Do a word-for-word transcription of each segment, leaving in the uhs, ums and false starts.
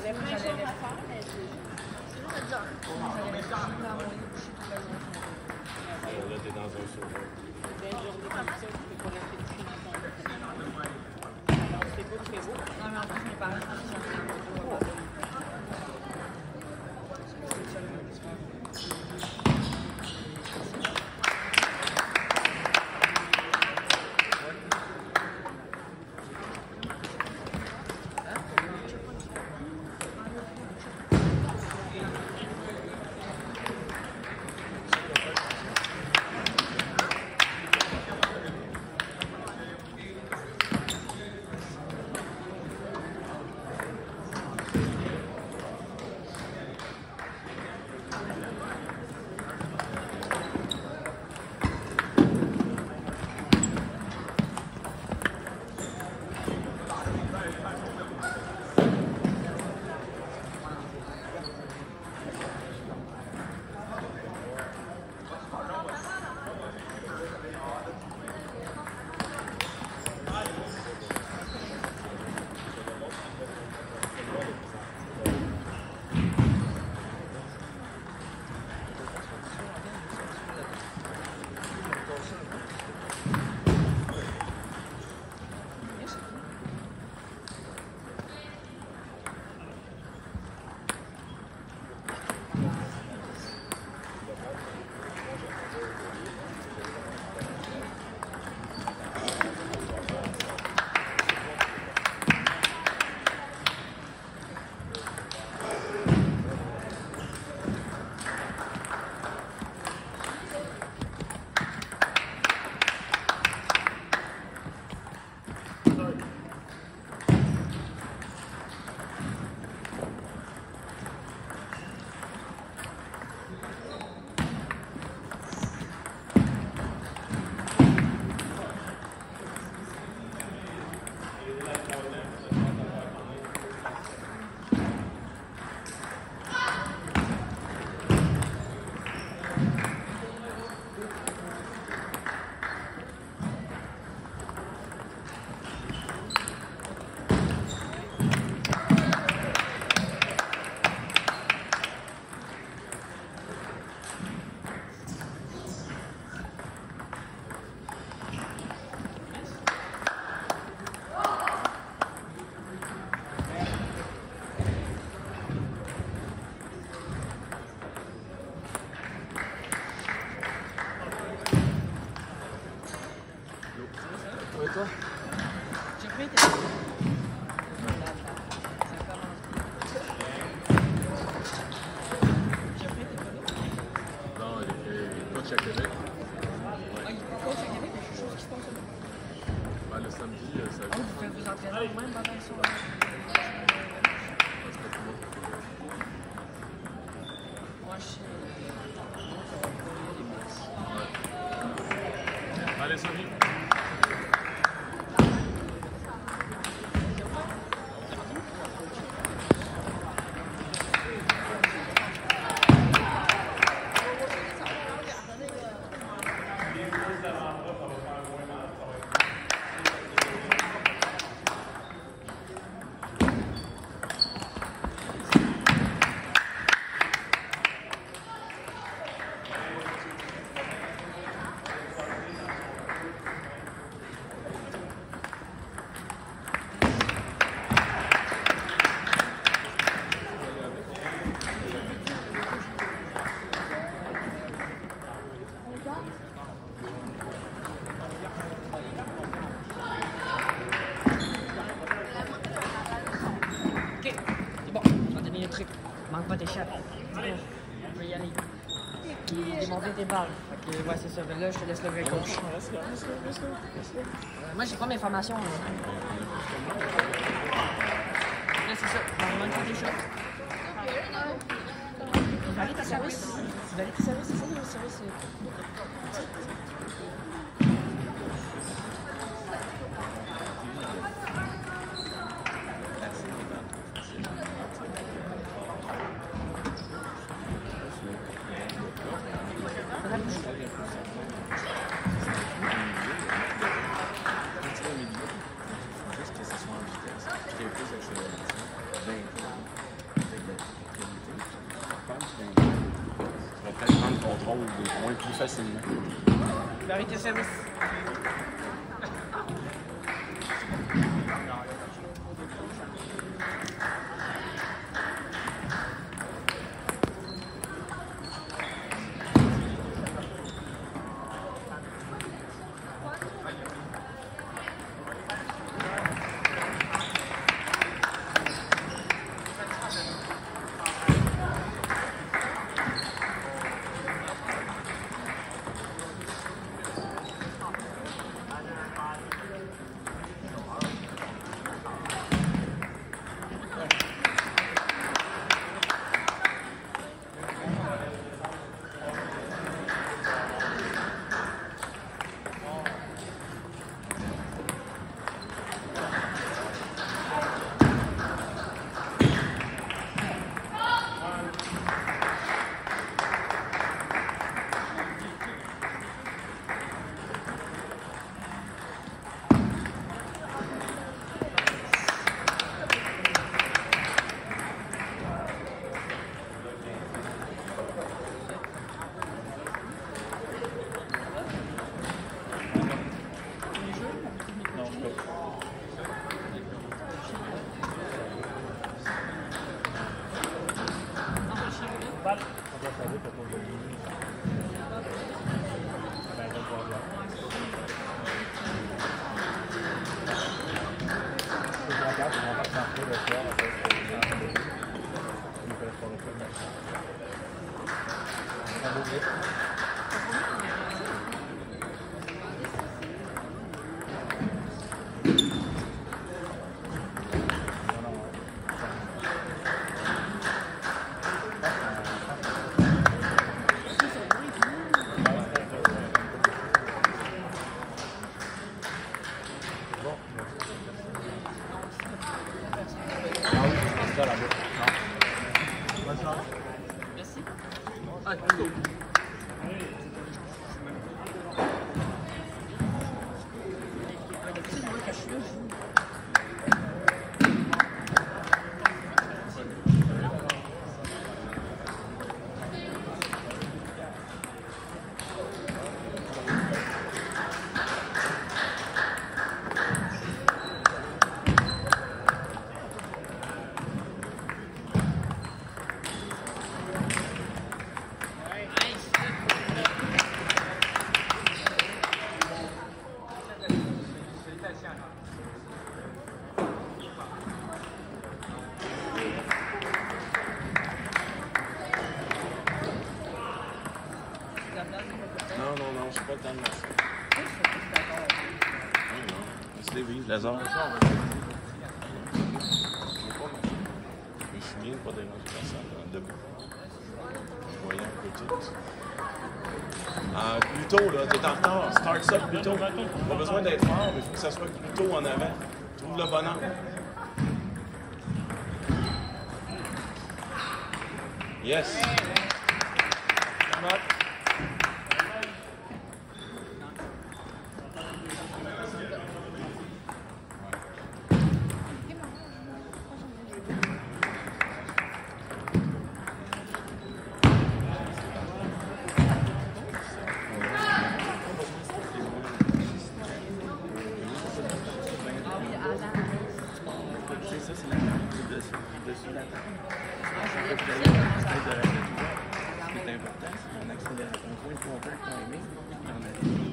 j'allais vraiment à faire, mais c'est toujours bizarre. J'allais dans mon lit coucher toute la journée. Là, t'es dans un sauveur. Belle journée comme ça, tu peux pas rester couché dans ton lit. Alors, c'est beau, c'est beau. Non, mais en plus, mes parents, ils sont en moto. Et toi? J'ai cru que Non, il est coach à Québec. Ah, il est coach à Québec, mais je suis chose qui se passe là. Ben, le samedi, ça Ah, vous pouvez vous entraîner vous-même pendant le soir. Moi, je suis. Allez, Sophie. Ok, c'est bon, je vais te donner le truc. Manque pas tes chattes. On peut y aller. Puis démonter tes balles. Fait que, ouais, c'est ça. Là, je te laisse le vrai coach. Euh, moi, j'ai pas mes formations. Là, là c'est ça. Manque pas tes shots. Tu vas aller ta service. Tu vas aller ta service, c'est ça, le service. Juste que ce soit en vitesse. Je t'ai plus accélération. vingt fois. contrôle des points plus facilement. Vérité service. Non, non, non, je suis pas le temps de ça. Non, non, laisse-les vivre, les heures. Je suis bien de pas déranger personne debout. Je voyais un peu tout. Euh, plus tôt, là, t'es en retard. Start ça plus tôt. Pas besoin d'être fort, mais il faut que ça soit plus tôt en avant. Trouve le bon angle. Yes. Come up. Ça, c'est la dessus, dessus la table. Ce qui est important, c'est qu'on accélère. On voit une pompe de timing en arrière.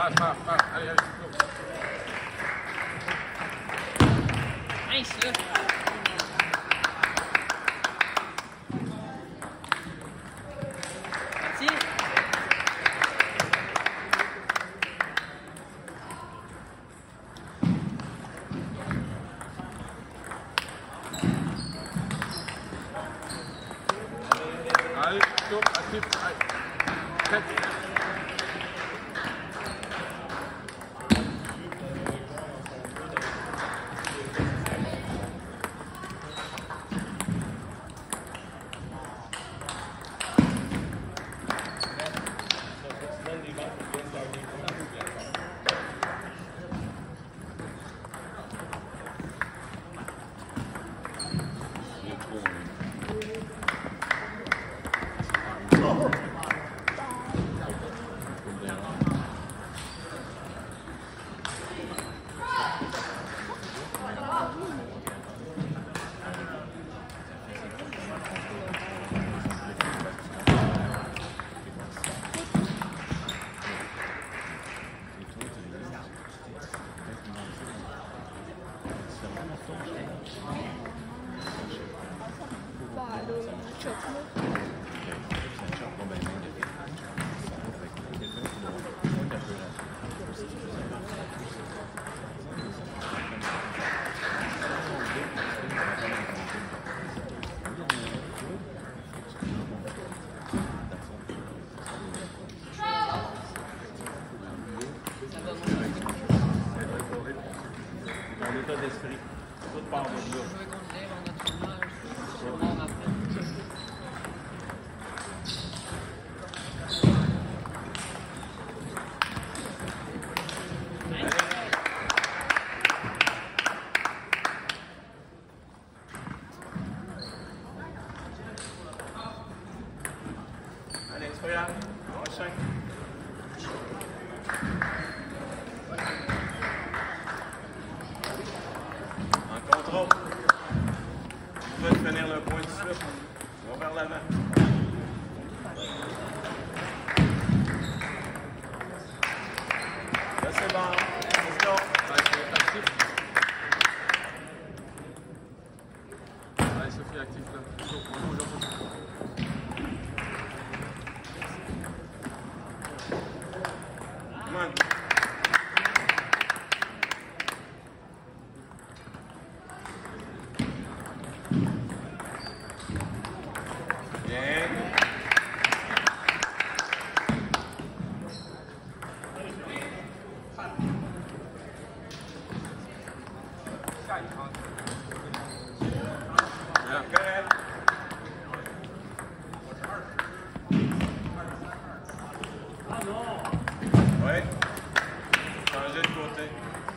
passe, passe, passe. Allez, allez, go. Nice, là. Parti. Allez, go, actif, allez. Tête. D'esprit. Tout part de là. Je veux qu'on lève en notre image. C'est mort après. Allez, c'est pas grave. Prochain. En contrôle. Vous pouvez finir le point tout de suite. On va vers l'avant. Là, c'est bon. Let's go. Allez, actif. Allez, Sophie, actif là. Go, on bouge, on bouge. Come on. Bien. Bien. Correct. Ouais. Changer de côté.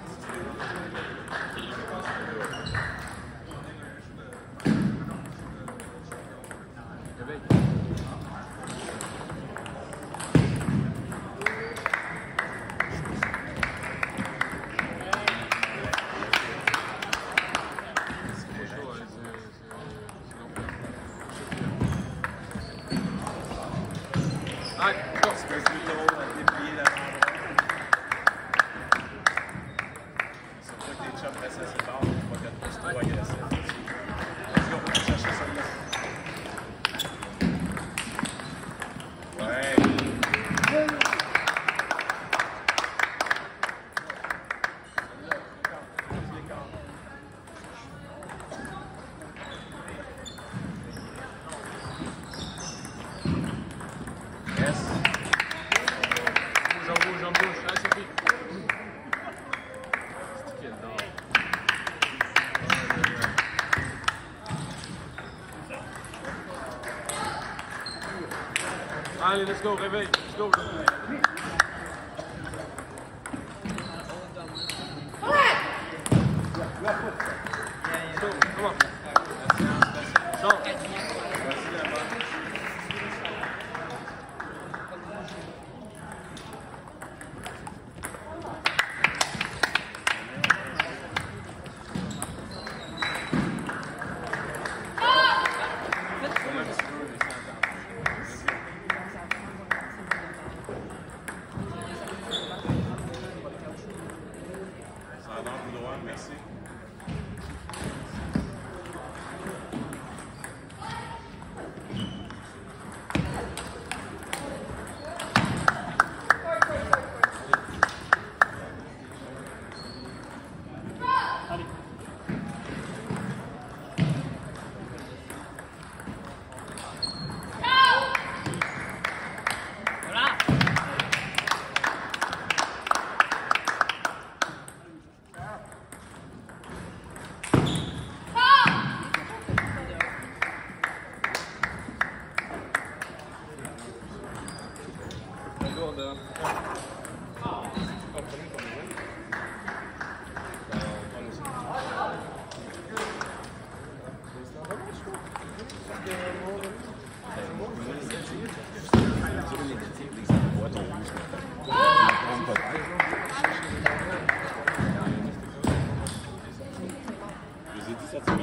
Réveille. C'est chaud, hein, c'est- c'est- Allez, go. Tu peux essayer de déplier la jambe. C'est pour ça que les chops restent assez forts. Faut pas qu'elle soit trop agressive. Let's go. On va chercher celle-là. Ouais. Yes. Bouge, on bouge, on bouge. Allez, Sophie. C'est qui est dedans? Allez, let's go, réveille. Let's go. Let's go, come on. Sors. Vas-y là-bas. Comme un petit peu, mais sans temps. Let's go.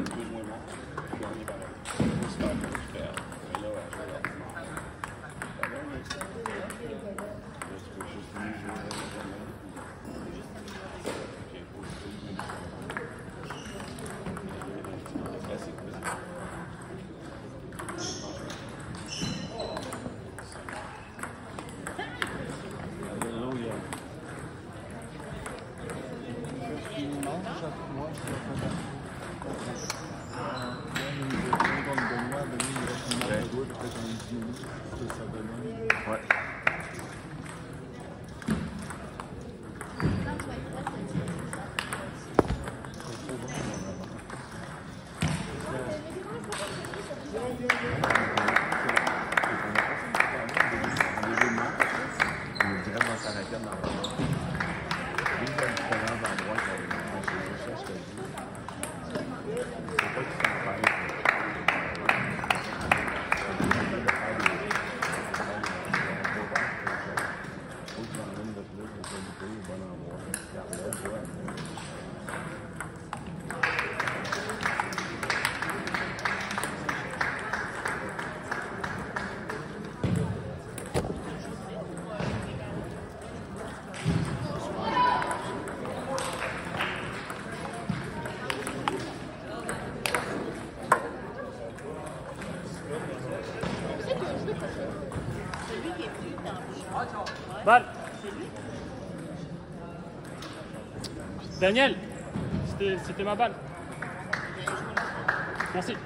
petit peu moins bon. J'ai gagné pareil. C'est pas super bien, je fais, mais là, je vais leur demander. Ça va, mais ça, là, tu peux juste venir jouer avec la main. Ok, positif, même si c'est classique, vas-y. Ouais. Balle. Daniel, c'était c'était ma balle. Merci.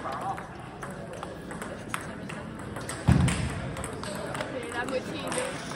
C'est la moitié.